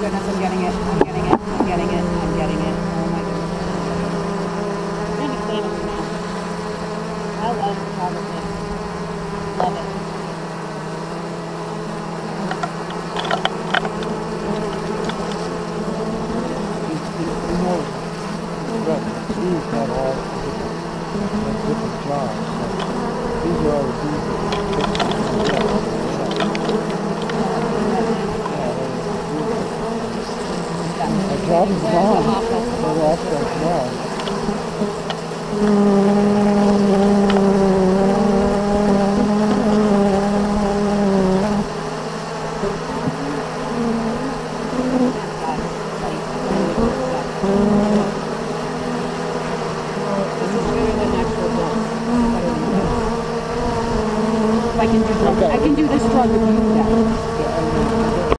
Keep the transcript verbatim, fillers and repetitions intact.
goodness, I'm getting it. I'm getting it. I'm getting it. I'm getting it. Oh my goodness. I'm going to clean it now. I love photography. Love it. You know, Steve's got all different, different jobs. So these are all the things that our job is gone. We're off that job. I can do, I can do this drug if you do that.